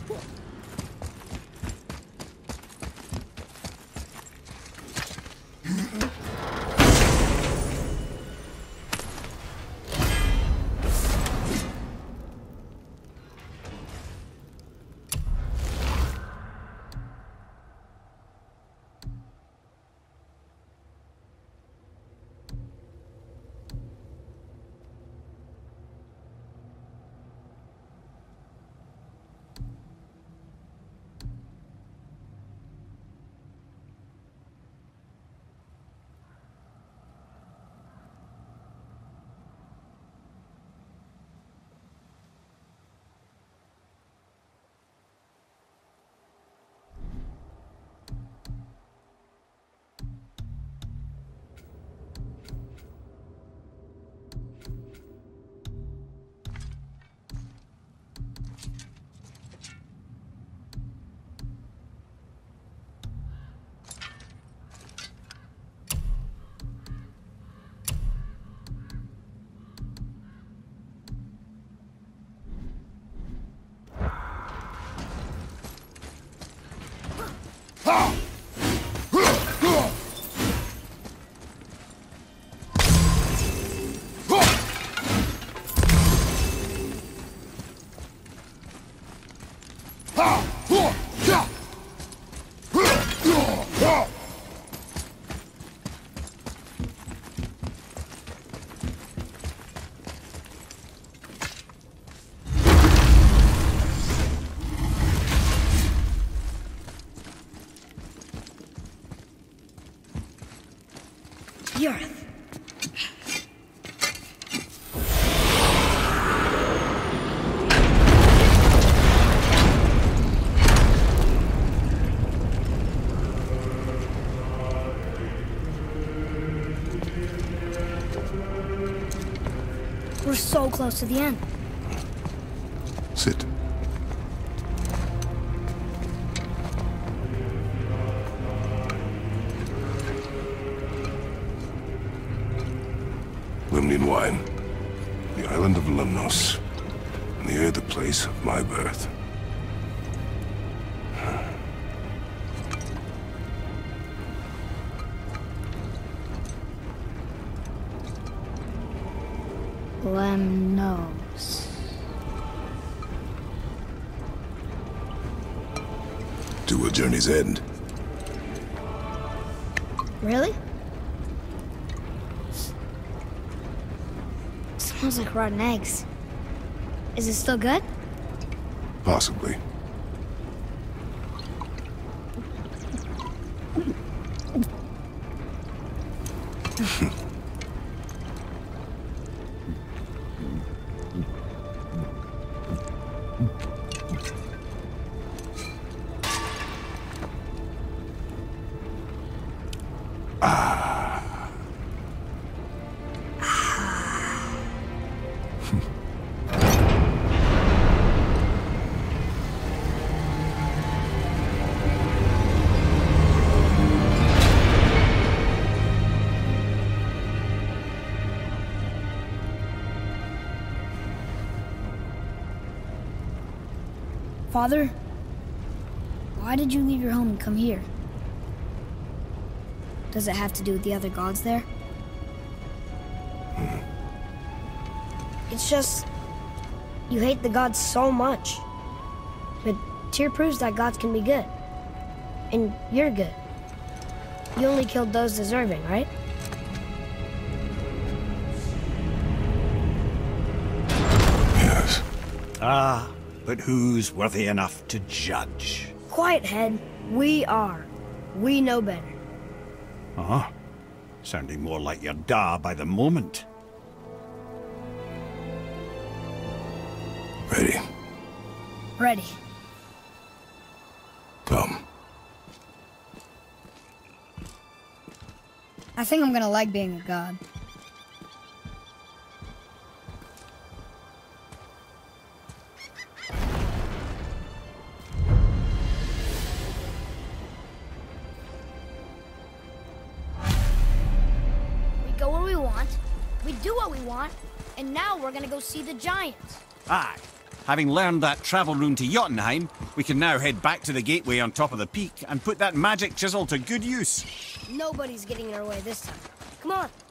The earth. We're so close to the end. Sit. Limnian wine, the island of Lemnos, near the place of my birth. Lemnos. To a journey's end. Really? Smells like rotten eggs. Is it still good? Possibly. Father, why did you leave your home and come here? Does it have to do with the other gods there? It's just, you hate the gods so much. But Tyr proves that gods can be good. And you're good. You only killed those deserving, right? Yes. Ah, but who's worthy enough to judge? Quiet, head. We are. We know better. Uh-huh. Sounding more like your da by the moment. Ready. Ready. Come. I think I'm gonna like being a god. We go where we want, we do what we want, and now we're gonna go see the giants. Aye. Having learned that travel rune to Jotunheim, we can now head back to the gateway on top of the peak and put that magic chisel to good use. Nobody's getting in our way this time. Come on.